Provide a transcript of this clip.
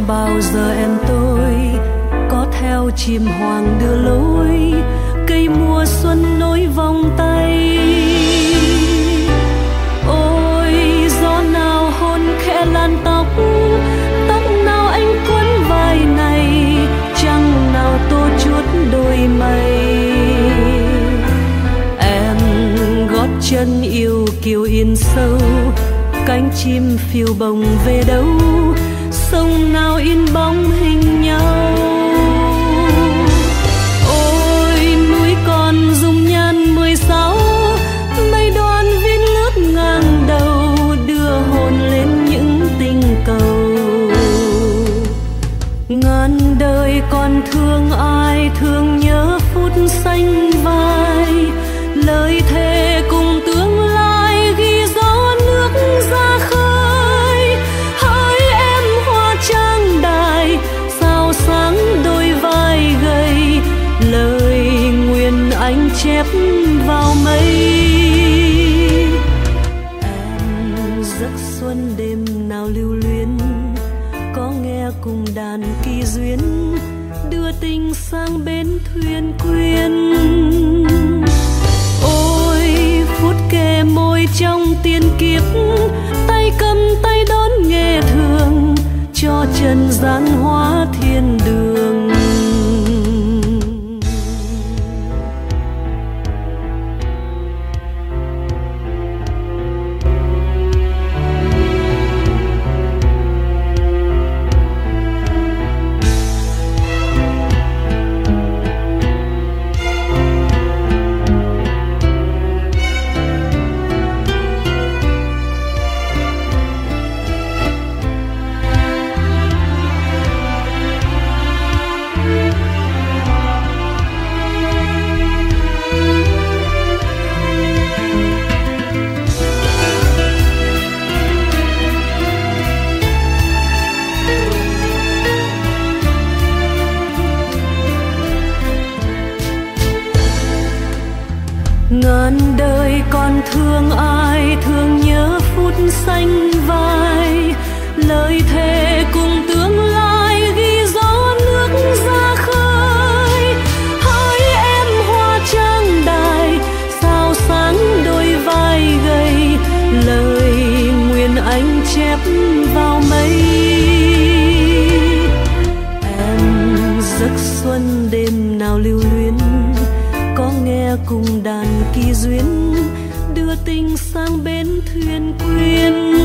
bao giờ em tôi có theo chim hoàng đưa lối, cây mùa xuân nối vòng tay. Ôi gió nào hôn khẽ làn tóc, tóc nào anh quấn vai này, trăng nào tô chuốt đôi mây. Em gót chân yêu kiều yên sâu, cánh chim phiêu bồng về đâu, sông nào in bóng hình nhau. Ôi núi còn dung nhan 16, mây đoan viên lướt ngang đầu, đưa hồn lên những tình cầu. Ngàn đời còn thương ai, thương nhớ phút xanh vai, lời thề cùng tương lai ghi gió nước ra khơi. Hỡi em hoa trang đài, sao sáng đôi vai gầy, lời nguyện anh chép vào mây. Em giấc xuân đêm nào lưu luyến, có nghe cùng đàn kỳ duyên, đưa tình sang bến thuyền quyến. Ôi phút kề môi trong tiền kiếp, tay cầm tay đón nghề thường, cho trần gian hóa thiên đường. Ngàn đời còn thương ai, thương nhớ phút xanh vai, lời thề cùng tương lai ghi gió nước ra khơi. Hỡi em hoa trang đài, sao sáng đôi vai gầy, lời nguyện anh chép vào mây. Em giấc xuân đêm nào lưu luyến, có nghe cùng đàn kỳ duyên, đưa tình sang bến thuyền quyến.